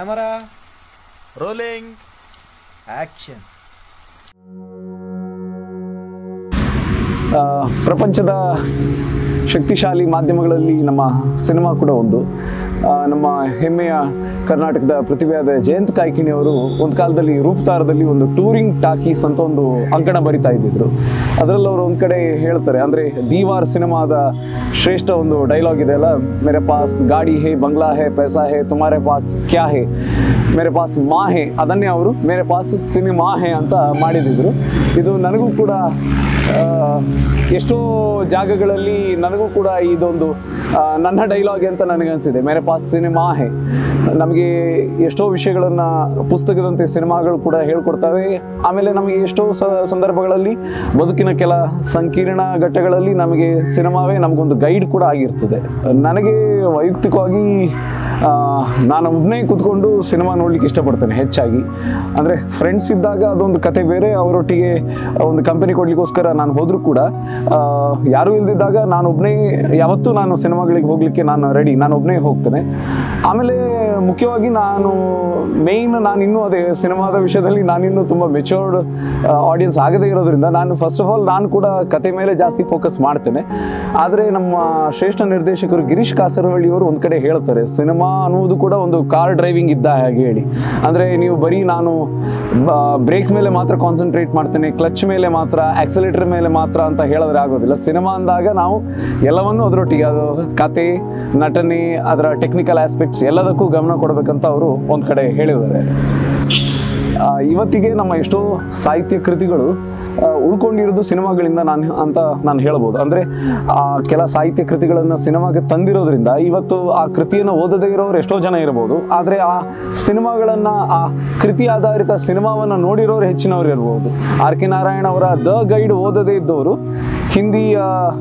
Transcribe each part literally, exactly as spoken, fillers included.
Camera rolling action. ಪ್ರಪಂಚದ ಶಕ್ತಿಶಾಲಿ ಮಾಧ್ಯಮಗಳಲ್ಲಿ ನಮ್ಮ ಸಿನಿಮಾ ಕೂಡ ಒಂದು. ನಮ್ಮ ಹೆಮ್ಮೆಯ ಕರ್ನಾಟಕದ ಪ್ರತಿಭೆಯಾದ ಜಯಂತ್ ಕಾಯ್ಕಿಣಿ ಅವರು ಒಂದು ಕಾಲದಲ್ಲಿ ರೂಪತಾರದಲ್ಲಿ ಒಂದು ಟೂರಿಂಗ್ ಟಾಕೀಸ್ ಅಂತ ಒಂದು ಅಂಕಣ ಬರಿತಾ ಇದ್ದಿದ್ರು. ಅದರಲ್ಲಿ ಅವರು ಒಂದು ಕಡೆ ಹೇಳ್ತಾರೆ, ಅಂದರೆ ದೀವಾರ್ ಸಿನಿಮಾದ ಶ್ರೇಷ್ಠ ಒಂದು ಡೈಲಾಗ್ ಇದೆ ಅಲ್ಲ, ಮೇರೆ ಪಾಸ್ ಗಾಡಿ ಹೇ, ಬಂಗ್ಲಾ ಹೇ, ಪೈಸಾ ಹೇ, ತುಮಾರೆ ಪಾಸ್ ಕ್ಯಾ ಹೇ, ಮೇರೆ ಪಾಸ್ ಮಾ ಹೇ, ಅದನ್ನೇ ಅವರು ಮೇರೆ ಪಾಸ್ ಸಿನಿಮಾ ಹೇ ಅಂತ ಮಾಡಿದಿದ್ರು. ಇದು ನನಗೂ ಕೂಡ ಎಷ್ಟೋ ಜಾಗಗಳಲ್ಲಿ ನನಗೂ ಕೂಡ ಇದೊಂದು ನನ್ನ ಡೈಲಾಗ್ ಅಂತ ನನಗನ್ಸಿದೆ, ಮೇರೆ ಪಾಸ್ ಸಿನಿಮಾ ಹೇ. ನಮಗೆ ಎಷ್ಟೋ ವಿಷಯಗಳನ್ನು ಪುಸ್ತಕದಂತೆ ಸಿನಿಮಾಗಳು ಕೂಡ ಹೇಳ್ಕೊಡ್ತವೆ. ಆಮೇಲೆ ನಮಗೆ ಎಷ್ಟೋ ಸಂದರ್ಭಗಳಲ್ಲಿ ಬದುಕಿನ ಕೆಲ ಸಂಕೀರ್ಣ ಘಟ್ಟಗಳಲ್ಲಿ ನಮಗೆ ಸಿನಿಮಾವೇ ನಮಗೊಂದು ಗೈಡ್ ಕೂಡ ಆಗಿರ್ತದೆ. ನನಗೆ ವೈಯಕ್ತಿಕವಾಗಿ ನಾನು ಒಬ್ಬನೇ ಕೂತ್ಕೊಂಡು ಸಿನಿಮಾ ನೋಡ್ಲಿಕ್ಕೆ ಇಷ್ಟಪಡ್ತೇನೆ ಹೆಚ್ಚಾಗಿ. ಅಂದರೆ ಫ್ರೆಂಡ್ಸ್ ಇದ್ದಾಗ ಅದೊಂದು ಕತೆ ಬೇರೆ, ಅವರೊಟ್ಟಿಗೆ ಒಂದು ಕಂಪನಿ ಕೊಡ್ಲಿಕ್ಕೋಸ್ಕರ ನಾನು ಹೋದರೂ ಕೂಡ ಯಾರೂ ಇಲ್ದಿದ್ದಾಗ ನಾನು ಒಬ್ಬನೇ ಯಾವತ್ತೂ ನಾನು ಸಿನಿಮಾಗಳಿಗೆ ಹೋಗಲಿಕ್ಕೆ ನಾನು ರೆಡಿ, ನಾನು ಒಬ್ಬನೇ ಹೋಗ್ತೇನೆ. ಆಮೇಲೆ ಮುಖ್ಯವಾಗಿ ನಾನು ಮೇಯ್ನ್ ನಾನು ಇನ್ನೂ ಅದೇ ಸಿನಿಮಾದ ವಿಷಯದಲ್ಲಿ ನಾನಿನ್ನೂ ತುಂಬ ಮೆಚೂರ್ಡ್ ಆಡಿಯನ್ಸ್ ಆಗದೇ ಇರೋದ್ರಿಂದ ನಾನು ಫಸ್ಟ್ ಆಫ್ ಆಲ್ ನಾನು ಕೂಡ ಕತೆ ಮೇಲೆ ಜಾಸ್ತಿ ಫೋಕಸ್ ಮಾಡ್ತೇನೆ. ಆದರೆ ನಮ್ಮ ಶ್ರೇಷ್ಠ ನಿರ್ದೇಶಕರು ಗಿರೀಶ್ ಕಾಸರವಳ್ಳಿಯವರು ಒಂದು ಕಡೆ ಹೇಳ್ತಾರೆ, ಸಿನಿಮಾ ಅನ್ನುವುದು ಕೂಡ ಒಂದು ಕಾರ್ ಡ್ರೈವಿಂಗ್ ಇದ್ದ ಹಾಗೆ ಹೇಳಿ. ಅಂದರೆ ನೀವು ಬರೀ ನಾನು ಬ್ರೇಕ್ ಮೇಲೆ ಮಾತ್ರ ಕಾನ್ಸಂಟ್ರೇಟ್ ಮಾಡ್ತೇನೆ, ಕ್ಲಚ್ ಮೇಲೆ ಮಾತ್ರ, ಆಕ್ಸಲೇಟರ್ ಮೇಲೆ ಮಾತ್ರ ಅಂತ ಹೇಳಿದ್ರೆ ಆಗೋದಿಲ್ಲ. ಸಿನಿಮಾ ಅಂದಾಗ ನಾವು ಎಲ್ಲವನ್ನೂ ಅದರೊಟ್ಟಿಗೆ, ಅದು ಕತೆ, ನಟನೆ, ಅದರ ಟೆಕ್ನಿಕಲ್ ಆಸ್ಪೆಕ್ಟ್ಸ್ ಎಲ್ಲದಕ್ಕೂ ಗಮನ ಕೊಡಬೇಕಂತ ಅವರು ಒಂದು ಕಡೆ ಹೇಳಿದ್ದಾರೆ. ಇವತ್ತಿಗೆ ನಮ್ಮ ಎಷ್ಟೋ ಸಾಹಿತ್ಯ ಕೃತಿಗಳು ಉಳ್ಕೊಂಡಿರೋದು ಸಿನಿಮಾಗಳಿಂದ ನಾನು ಅಂತ ನಾನು ಹೇಳ್ಬೋದು. ಅಂದರೆ ಆ ಕೆಲ ಸಾಹಿತ್ಯ ಕೃತಿಗಳನ್ನು ಸಿನಿಮಾಗೆ ತಂದಿರೋದ್ರಿಂದ ಇವತ್ತು ಆ ಕೃತಿಯನ್ನು ಓದದೇ ಇರೋರು ಎಷ್ಟೋ ಜನ ಇರ್ಬೋದು, ಆದರೆ ಆ ಸಿನಿಮಾಗಳನ್ನು, ಆ ಕೃತಿ ಆಧಾರಿತ ಸಿನಿಮಾವನ್ನು ನೋಡಿರೋರು ಹೆಚ್ಚಿನವರು ಇರ್ಬೋದು. ಆರ್ ಕೆ ನಾರಾಯಣ ಅವರ ದ ಗೈಡ್ ಓದದೇ ಇದ್ದವರು ಹಿಂದಿಯ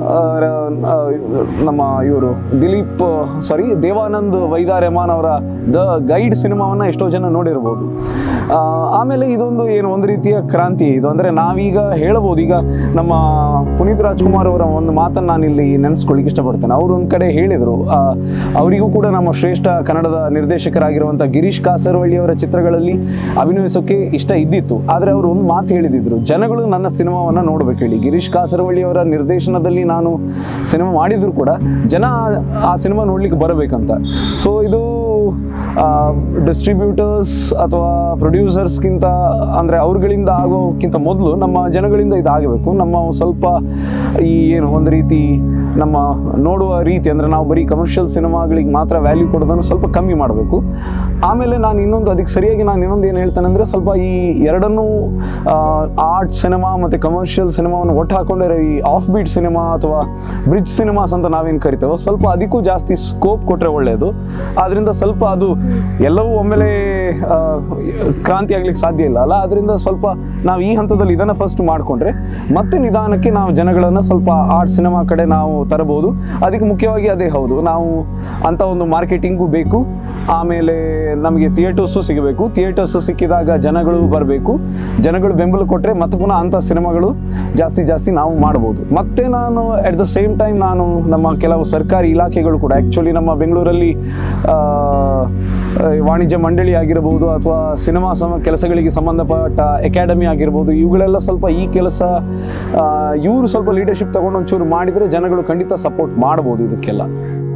ನಮ್ಮ ಇವರು ದಿಲೀಪ್ ಸಾರಿ ದೇವಾನಂದ್ ವೈದಾ ರೆಹಮಾನ್ ಅವರ ದ ಗೈಡ್ ಸಿನಿಮಾವನ್ನು ಎಷ್ಟೋ ಜನ ನೋಡಿರ್ಬೋದು. ಆಮೇಲೆ ಇದೊಂದು ಏನು ಒಂದು ರೀತಿಯ ಕ್ರಾಂತಿ ಇದು. ಅಂದರೆ ನಾವೀಗ ಹೇಳ್ಬೋದು, ಈಗ ನಮ್ಮ ಪುನೀತ್ ರಾಜ್ಕುಮಾರ್ ಅವರ ಒಂದು ಮಾತನ್ನು ನಾನಿಲ್ಲಿ ನೆನೆಸ್ಕೊಳ್ಳಿಕ್ಕೆ ಇಷ್ಟಪಡ್ತೇನೆ. ಅವರು ಒಂದು ಕಡೆ ಹೇಳಿದರು, ಅವರಿಗೂ ಕೂಡ ನಮ್ಮ ಶ್ರೇಷ್ಠ ಕನ್ನಡದ ನಿರ್ದೇಶಕರಾಗಿರುವಂಥ ಗಿರೀಶ್ ಕಾಸರವಳ್ಳಿ ಅವರ ಚಿತ್ರಗಳಲ್ಲಿ ಅಭಿನಯಿಸೋಕ್ಕೆ ಇಷ್ಟ ಇದ್ದಿತ್ತು. ಆದರೆ ಅವರು ಒಂದು ಮಾತು ಹೇಳಿದಿದ್ರು, ಜನಗಳು ನನ್ನ ಸಿನಿಮಾವನ್ನು ನೋಡ್ಬೇಕು ಹೇಳಿ. ಗಿರೀಶ್ ಕಾಸರವಳ್ಳಿ ಅವರ ನಿರ್ದೇಶನದಲ್ಲಿ ನಾನು ಸಿನಿಮಾ ಮಾಡಿದ್ರು ಕೂಡ ಜನ ಆ ಸಿನಿಮಾ ನೋಡ್ಲಿಕ್ಕೆ ಬರಬೇಕಂತ. ಸೊ ಇದು ಡಿಸ್ಟ್ರಿಬ್ಯೂಟರ್ಸ್ ಅಥವಾ ಪ್ರೊಡ್ಯೂಸರ್ಸ್ಗಿಂತ, ಅಂದರೆ ಅವ್ರುಗಳಿಂದ ಆಗೋಕ್ಕಿಂತ ಮೊದಲು ನಮ್ಮ ಜನಗಳಿಂದ ಇದಾಗಬೇಕು. ನಮ್ಮ ಸ್ವಲ್ಪ ಈ ಏನು ಒಂದು ರೀತಿ ನಮ್ಮ ನೋಡುವ ರೀತಿ, ಅಂದರೆ ನಾವು ಬರೀ ಕಮರ್ಷಿಯಲ್ ಸಿನಿಮಾಗಳಿಗೆ ಮಾತ್ರ ವ್ಯಾಲ್ಯೂ ಕೊಡೋದನ್ನು ಸ್ವಲ್ಪ ಕಮ್ಮಿ ಮಾಡಬೇಕು. ಆಮೇಲೆ ನಾನು ಇನ್ನೊಂದು ಅದಕ್ಕೆ ಸರಿಯಾಗಿ ನಾನು ಇನ್ನೊಂದು ಏನು ಹೇಳ್ತೇನೆ ಅಂದರೆ, ಸ್ವಲ್ಪ ಈ ಎರಡನ್ನೂ ಆರ್ಟ್ ಸಿನಿಮಾ ಮತ್ತು ಕಮರ್ಷಿಯಲ್ ಸಿನಿಮಾವನ್ನು ಒಟ್ಟು ಹಾಕೊಂಡ್ರೆ ಈ ಆಫ್ ಬೀಟ್ ಸಿನಿಮಾ ಅಥವಾ ಬ್ರಿಡ್ಜ್ ಸಿನಿಮಾಸ್ ಅಂತ ನಾವೇನು ಕರಿತೇವೋ ಸ್ವಲ್ಪ ಅದಕ್ಕೂ ಜಾಸ್ತಿ ಸ್ಕೋಪ್ ಕೊಟ್ಟರೆ ಒಳ್ಳೆಯದು. ಆದ್ದರಿಂದ ಸ್ವಲ್ಪ ಅದು ಎಲ್ಲವೂ ಒಮ್ಮೆಲೆ ಕ್ರಾಂತಿ ಆಗ್ಲಿಕ್ಕೆ ಸಾಧ್ಯ ಇಲ್ಲ ಅಲ್ಲ. ಅದರಿಂದ ಸ್ವಲ್ಪ ನಾವು ಈ ಹಂತದಲ್ಲಿ ಇದನ್ನು ಫಸ್ಟ್ ಮಾಡಿಕೊಂಡ್ರೆ ಮತ್ತೆ ನಿಧಾನಕ್ಕೆ ನಾವು ಜನಗಳನ್ನು ಸ್ವಲ್ಪ ಆರ್ಟ್ ಸಿನಿಮಾ ಕಡೆ ನಾವು ತರಬಹುದು. ಅದಕ್ಕೆ ಮುಖ್ಯವಾಗಿ ಅದೇ ಹೌದು, ನಾವು ಅಂಥ ಒಂದು ಮಾರ್ಕೆಟಿಂಗು ಬೇಕು. ಆಮೇಲೆ ನಮಗೆ ಥಿಯೇಟರ್ಸು ಸಿಗಬೇಕು. ಥಿಯೇಟರ್ಸು ಸಿಕ್ಕಿದಾಗ ಜನಗಳು ಬರಬೇಕು. ಜನಗಳು ಬೆಂಬಲ ಕೊಟ್ಟರೆ ಮತ್ತೆ ಪುನಃ ಅಂಥ ಸಿನಿಮಾಗಳು ಜಾಸ್ತಿ ಜಾಸ್ತಿ ನಾವು ಮಾಡ್ಬೋದು. ಮತ್ತು ನಾನು ಅಟ್ ದ ಸೇಮ್ ಟೈಮ್ ನಾನು ನಮ್ಮ ಕೆಲವು ಸರ್ಕಾರಿ ಇಲಾಖೆಗಳು ಕೂಡ, ಆ್ಯಕ್ಚುಲಿ ನಮ್ಮ ಬೆಂಗಳೂರಲ್ಲಿ ವಾಣಿಜ್ಯ ಮಂಡಳಿ ಆಗಿರ್ಬೋದು ಅಥವಾ ಸಿನಿಮಾ ಸಮ ಕೆಲಸಗಳಿಗೆ ಸಂಬಂಧಪಟ್ಟ ಅಕಾಡೆಮಿ ಆಗಿರ್ಬೋದು, ಇವುಗಳೆಲ್ಲ ಸ್ವಲ್ಪ ಈ ಕೆಲಸ ಇವರು ಸ್ವಲ್ಪ ಲೀಡರ್ಶಿಪ್ ತಗೊಂಡು ಒಂಚೂರು ಮಾಡಿದರೆ ಜನಗಳು ಖಂಡಿತ ಸಪೋರ್ಟ್ ಮಾಡ್ಬೋದು ಇದಕ್ಕೆಲ್ಲ.